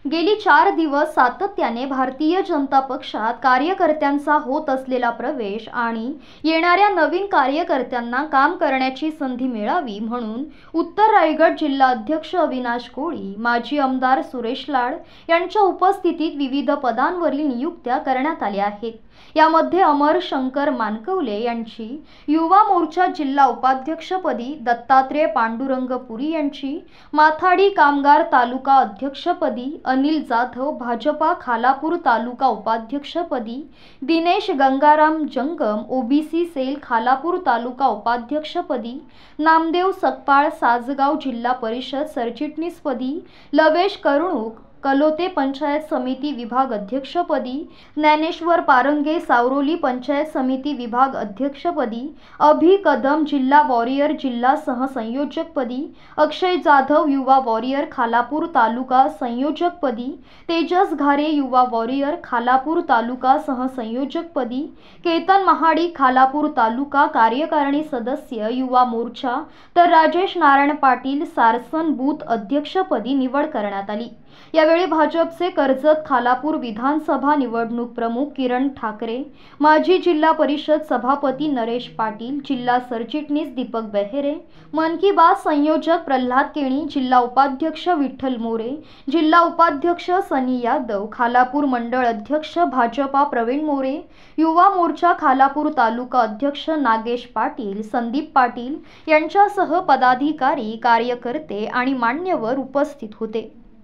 गेली 4 दिवस सातत्याने भारतीय जनता पक्षात कार्यकर्त्यांचा होत असलेला प्रवेश आणि येणाऱ्या नवीन कार्यकर्त्यांना काम करण्याची संधी मिळावी म्हणून उत्तर रायगड जिल्हा अध्यक्ष अविनाश कोळी, माजी आमदार सुरेश लाड यांच्या उपस्थितीत विविध पदांवरील नियुक्त्या करण्यात आल्या आहेत। यामध्ये अमर शंकर मानकवले यांची युवा मोर्चा जिल्हा उपाध्यक्षपदी, दत्तात्रय पांडुरंग पुरी यांची माथाडी कामगार तालुका अध्यक्षपदी, अनिल जाधव भाजपा खालापूर तालुका उपाध्यक्षपदी, दिनेश गंगाराम जंगम ओबीसी सेल खालापूर तालुका उपाध्यक्षपदी, नामदेव सकपाळ साजगाव जिल्हा परिषद सरचिटणीसपदी, लवेश करुणूक कलोते पंचायत समिती विभाग अध्यक्षपदी, ज्ञानेश्वर पारंगे सावरोली पंचायत समिती विभाग अध्यक्षपदी, अभि कदम जिल्हा वॉरियर जिल्हा सहसंयोजकपदी, अक्षय जाधव युवा वॉरियर खालापूर तालुका संयोजकपदी, तेजस घारे युवा वॉरियर खालापूर तालुका सहसंयोजकपदी, केतन महाडी खालापूर तालुका कार्यकारिणी सदस्य युवा मोर्चा तर राजेश नारायण पाटील सारसन बूथ अध्यक्षपदी निवड करण्यात आली। यावेळी भाजपचे कर्जत खालापूर विधानसभा निवडणूक प्रमुख किरण ठाकरे, माजी जिल्हा परिषद सभापती नरेश पाटील, जिल्हा सरचिटणीस दीपक बेहेरे, मन की बात संयोजक प्रल्हाद केणी, जिल्हा उपाध्यक्ष विठ्ठल मोरे, जिल्हा उपाध्यक्ष सनी यादव, खालापूर मंडळ अध्यक्ष भाजपा प्रवीण मोरे, युवा मोर्चा खालापूर तालुका अध्यक्ष नागेश पाटील, संदीप पाटील यांच्यासह पदाधिकारी, कार्यकर्ते आणि मान्यवर उपस्थित होते।